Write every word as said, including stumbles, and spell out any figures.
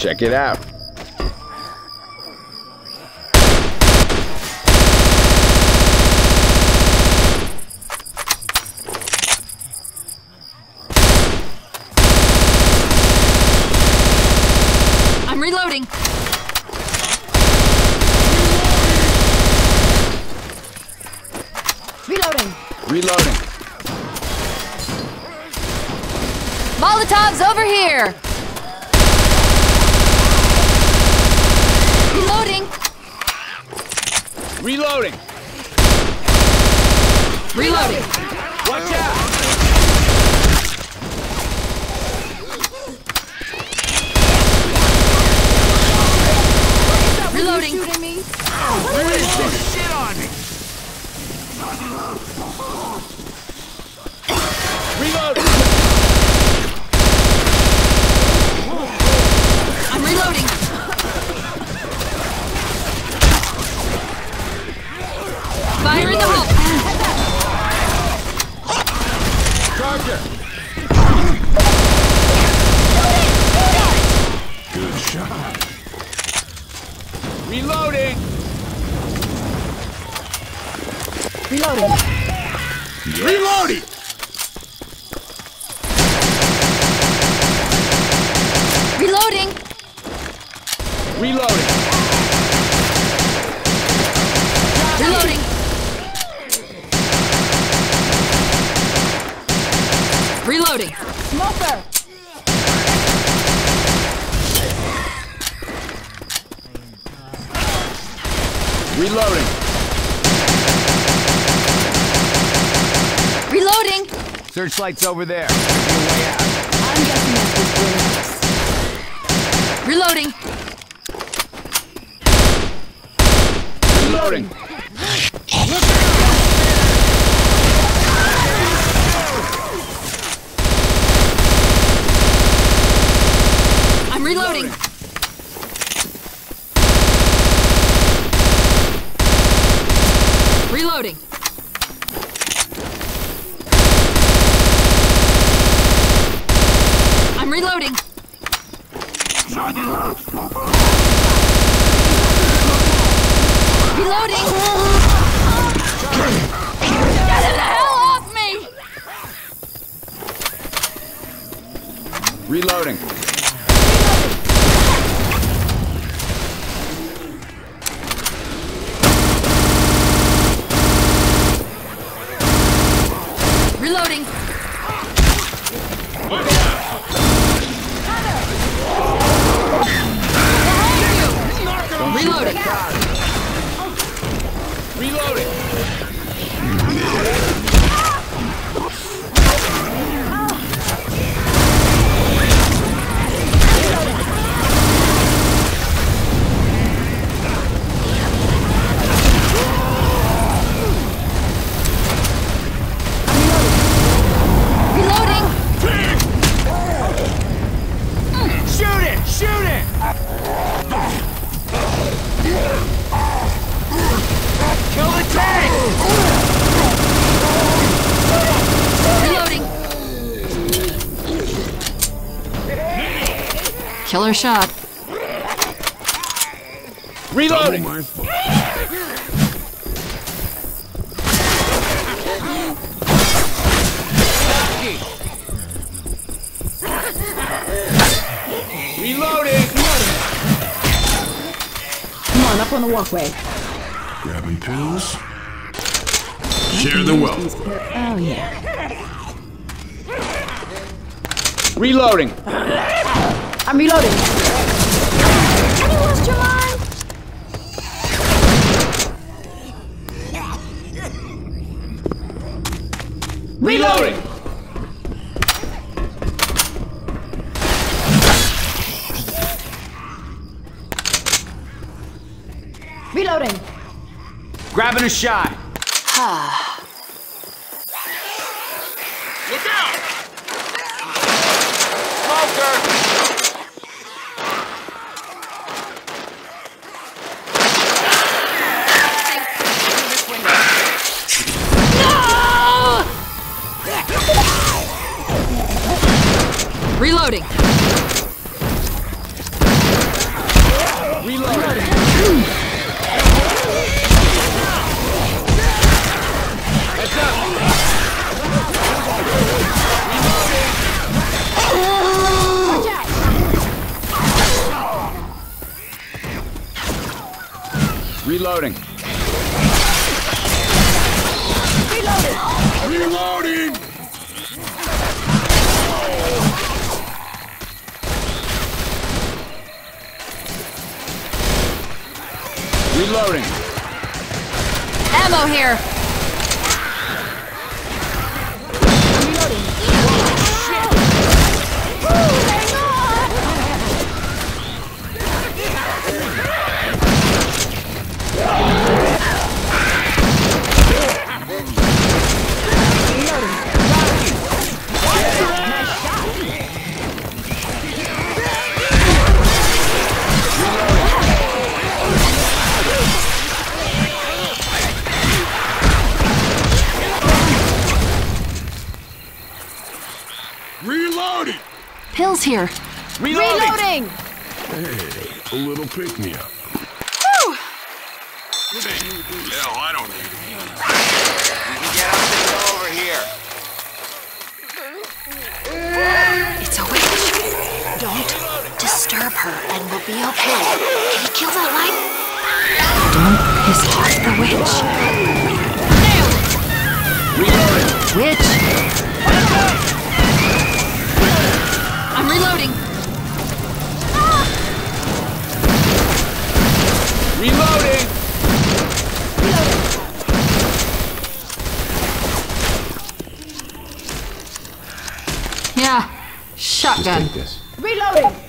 Check it out. I'm reloading. Reloading. Reloading. Molotov's over here. Reloading. Reloading. Reloading. Watch out. Reloading. Shooting me? Where is this shit on me? Reloading. I'm reloading. Fire in the hole. Charger. Good shot. Reloading. Reloading. Reloading. Reloading. Reloading. Reloading. Reloading. Smoker! Reloading. Reloading. Searchlight's over there. Your way out. I'm guessing that's this greenhouse. Reloading. Reloading. I'm reloading. Reloading. I'm reloading. Reloading. Get the hell off me! Reloading. Reloading. Reloading. Reloading. Reloading. Shoot it! Shoot it! Kill the tank! Reloading. Killer shot. Reloading. My fault. Reloading. Come on, up on the walkway. Grabbing pills. Share the wealth. Oh, yeah. Reloading. I'm reloading. Have you lost your mind? Reloading. Reloading. Grabbing a shot. Look out! Smoker! Reloading. Reloading. Reloading. Reloading! Reloading. Ammo here. Reloading! Pills here. Reloading. Reloading! Hey, a little pick-me-up. Hell, I don't need it. You can get up and go over here. It's a witch. Don't disturb her and we'll be okay. Can you kill that light? Don't piss off the witch. Reloading. Witch! I'm reloading. Reloading. Yeah, shotgun. this. Reloading!